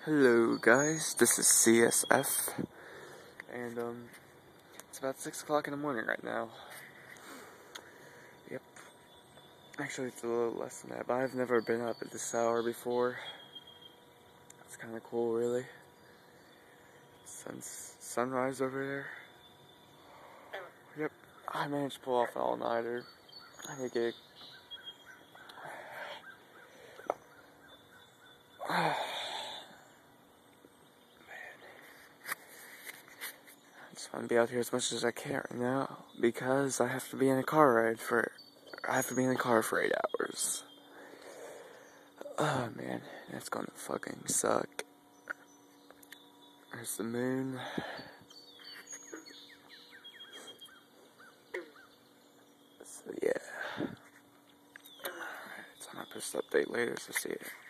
Hello guys, this is CSF, and it's about 6 o'clock in the morning right now. Yep, actually it's a little less than that, but I've never been up at this hour before. It's kind of cool, really. Sunrise over there. Yep, I managed to pull off an all-nighter. I need to get I just want to be out here as much as I can right now because I have to be in a car for 8 hours. Oh man, that's gonna fucking suck. There's the moon. So yeah. Alright, so I'm gonna post an update later, so see ya.